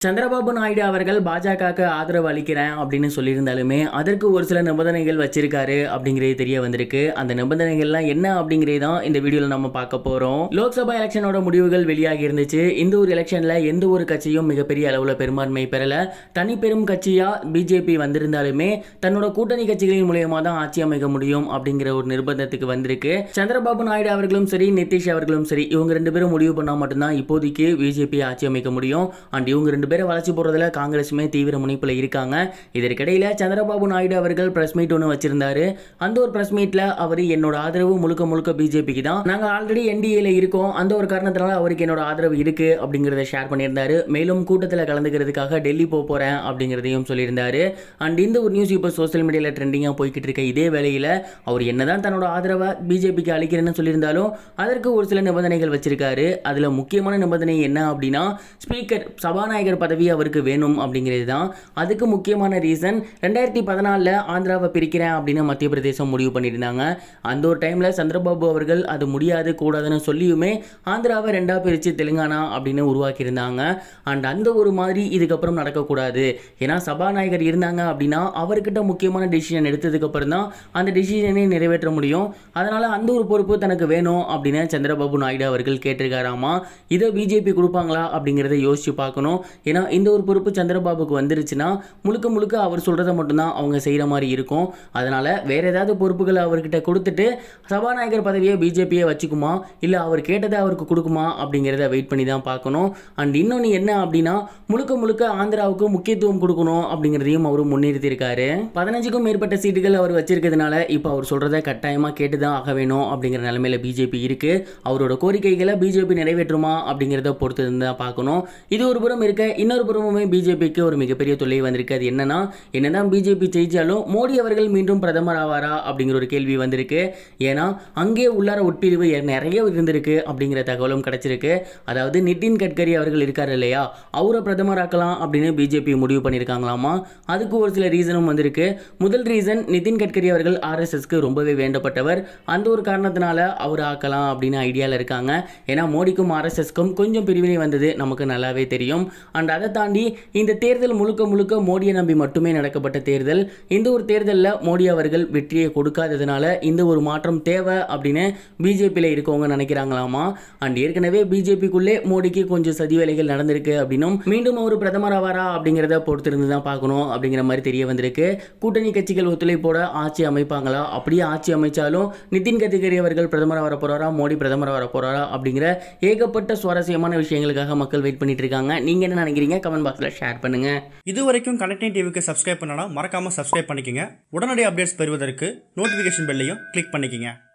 சந்திரபாபு நாயுடு அவர்கள் பாஜகவுக்கு ஆதரவு அளிக்கிறேன் அப்படின்னு சொல்லியிருந்தாலுமே அதற்கு ஒரு சில நிபந்தனைகள் வச்சிருக்காரு அப்படிங்கிறது தெரிய வந்திருக்கு. அந்த நிபந்தனைகள்லாம் என்ன அப்படிங்கிறது தான் இந்த வீடியோவில் நம்ம பார்க்க போறோம். லோக்சபா எலெக்ஷனோட முடிவுகள் வெளியாகி இருந்துச்சு. இந்த ஒரு எலெக்ஷன்ல எந்த ஒரு கட்சியும் மிகப்பெரிய அளவில் பெரும்பான்மை பெறல. தனிப்பெரும் கட்சியா பிஜேபி வந்திருந்தாலுமே தன்னோட கூட்டணி கட்சிகளின் மூலமா தான் ஆட்சி அமைக்க முடியும் அப்படிங்கிற ஒரு நிர்பந்தத்துக்கு வந்திருக்கு. சந்திரபாபு நாயுடு அவர்களும் சரி, நிதிஷ் அவர்களும் சரி, இவங்க ரெண்டு பேரும் முடிவு பண்ணா மட்டும்தான் இப்போதைக்கு பிஜேபி ஆட்சி அமைக்க முடியும். அண்ட் இவங்க ரெண்டு பேரை வளர்ச்சி போறதுல காங்கிரஸுமே தீவிர முனைப்புல இருக்காங்க. இதற்கிடையில சந்திரபாபு நாயுடு அவர்கள் பிரஸ் மீட் ஒன்று வச்சிருந்தாரு. அந்த ஒரு பிரஸ் மீட்ல அவர் என்னோட ஆதரவு முழுக்க முழுக்க பிஜேபிக்கு தான், நாங்க ஆல்ரெடி என்டிஏல இருக்கோம், அந்த ஒரு காரணத்தினால அவருக்கு என்னோட ஆதரவு இருக்கு அப்படிங்கறத ஷேர் பண்ணியிருந்தாரு. மேலும் கூட்டத்தில் கலந்துக்கிறதுக்காக டெல்லி போறேன் அப்படிங்கிறதையும் சொல்லியிருந்தாரு. அண்ட் இந்த ஒரு நியூஸ் இப்போ சோசியல் மீடியால ட்ரெண்டிங்கா போய்கிட்டு இருக்க இதே வேளையில அவர் என்னதான் தன்னோட ஆதரவை பிஜேபிக்கு அளிக்கிறேன்னு சொல்லியிருந்தாலும் அதற்கு ஒரு சில நிபந்தனைகள் வச்சிருக்காரு. அதுல முக்கியமான நிபந்தனை என்ன அப்படின்னா ஸ்பீக்கர் சபாநாயகர் பதவி அவருக்கு வேணும் அப்படிங்கிறது தான். அதுக்கு முக்கியமான ரீசன் 2014 ஆந்திராவை பிரிக்கிறேன் அப்படின்னு மத்திய பிரதேசம் முடிவு பண்ணியிருந்தாங்க. அந்த ஒரு டைம்ல சந்திரபாபு அவர்கள் அது முடியாது கூடாதுன்னு சொல்லியுமே ஆந்திராவை ரெண்டா பிரித்து தெலுங்கானா அப்படின்னு உருவாக்கியிருந்தாங்க. அண்ட் அந்த ஒரு மாதிரி இதுக்கப்புறம் நடக்கக்கூடாது. ஏன்னா சபாநாயகர் இருந்தாங்க அப்படின்னா அவர்கிட்ட முக்கியமான டிசிஷன் எடுத்ததுக்கு அப்புறம் தான் அந்த டிசிஷனை நிறைவேற்ற முடியும். அதனால அந்த ஒரு பொறுப்பு தனக்கு வேணும் அப்படின்னு சந்திரபாபு நாயுடு அவர்கள் கேட்டிருக்காராமா. இதை பிஜேபி கொடுப்பாங்களா அப்படிங்கிறத யோசிச்சு பார்க்கணும். ஏன்னா இந்த ஒரு பொறுப்பு சந்திரபாபுக்கு வந்துருச்சுன்னா முழுக்க முழுக்க அவர் சொல்றதை மட்டும்தான் அவங்க செய்யற மாதிரி இருக்கும். அதனால வேற ஏதாவது பொறுப்புகளை அவர்கிட்ட கொடுத்துட்டு சபாநாயகர் பதவியை பிஜேபியை வச்சுக்குமா இல்ல அவர் கேட்டதை அவருக்கு கொடுக்குமா அப்படிங்கிறத வெயிட் பண்ணி தான் பார்க்கணும். அண்ட் இன்னொன்று என்ன அப்படின்னா முழுக்க முழுக்க ஆந்திராவுக்கு முக்கியத்துவம் கொடுக்கணும் அப்படிங்கிறதையும் அவர் முன்னிறுத்தி இருக்காரு. 15க்கும் மேற்பட்ட சீட்டுகள் அவர் வச்சிருக்கிறதுனால இப்போ அவர் சொல்றதை கட்டாயமா கேட்டுதான் ஆக வேணும் அப்படிங்கிற நிலைமையில பிஜேபி இருக்கு. அவரோட கோரிக்கைகளை பிஜேபி நிறைவேற்றுமா அப்படிங்கிறத பொறுத்து தான் பார்க்கணும். இது ஒரு புறம் இருக்க, இன்னொரு புறமுமே பிஜேபிக்கு ஒரு மிகப்பெரிய தொல்லை வந்திருக்கு. அது என்னன்னா என்னதான் பிஜேபி ஜெயிச்சாலும் மோடி அவர்கள் மீண்டும் பிரதமர் ஆவாரா அப்படிங்கிற ஒரு கேள்வி வந்திருக்கு. ஏன்னா அங்கே உள்ளார உட்பிரிவு நிறைய இருந்திருக்கு அப்படிங்கிற தகவலும் கிடைச்சிருக்கு. அதாவது நிதின் கட்கரி அவர்கள் இருக்காரு இல்லையா, அவரை பிரதமர் ஆக்கலாம் அப்படின்னு பிஜேபி முடிவு பண்ணியிருக்காங்களாமா. அதுக்கு ஒரு சில ரீசனும் வந்திருக்கு. முதல் ரீசன், நிதின் கட்கரி அவர்கள் ஆர்எஸ்எஸ்க்கு ரொம்பவே வேண்டப்பட்டவர். அந்த ஒரு காரணத்தினால அவர் ஆக்கலாம் அப்படின்னு ஐடியாவில் இருக்காங்க. ஏன்னா மோடிக்கும் ஆர்எஸ்எஸ்க்கும் கொஞ்சம் பிரிவினை வந்தது நமக்கு நல்லாவே தெரியும். அண்ட் அதை தாண்டி இந்த தேர்தல் முழுக்க முழுக்க மோடியை நம்பி மட்டுமே நடக்கப்பட்ட தேர்தல். இந்த ஒரு தேர்தலில் மோடி அவர்கள் வெற்றியை கொடுக்காததுனால இந்த ஒரு மாற்றம் தேவை அப்படின்னு பிஜேபியில் இருக்கவங்க நினைக்கிறாங்களாமா. அண்ட் ஏற்கனவே பிஜேபிக்குள்ளே மோடிக்கு கொஞ்சம் சதி வேலைகள் நடந்திருக்கு அப்படின்னும் மீண்டும் அவர் பிரதமர் ஆவாரா அப்படிங்கிறத பொறுத்திருந்து தான் பார்க்கணும் அப்படிங்கிற மாதிரி தெரிய வந்திருக்கு. கூட்டணி கட்சிகள் ஒத்துழைப்போட ஆட்சி அமைப்பாங்களா, அப்படியே ஆட்சி அமைச்சாலும் நிதின் கட்கரி அவர்கள் பிரதமர் வர போறாரா, மோடி பிரதமர் வர போறாரா அப்படிங்கிற ஏகப்பட்ட சுவாரஸ்யமான விஷயங்களுக்காக மக்கள் வெயிட் பண்ணிட்டு இருக்காங்க. நீங்க என்ன நினைக்கிறீங்க? கமெண்ட் பாக்ஸ்ல ஷேர் பண்ணுங்க. இதுவரைக்கும் கனெக்டிங் டிவிக்கு சப்ஸ்கிரைப் பண்ணனா மறக்காம சப்ஸ்கிரைப் பண்ணிக்கங்க. உடனடி அப்டேட்ஸ் பெறுவதற்கு நோட்டிபிகேஷன் பெல்லையும் கிளிக் பண்ணிக்கங்க.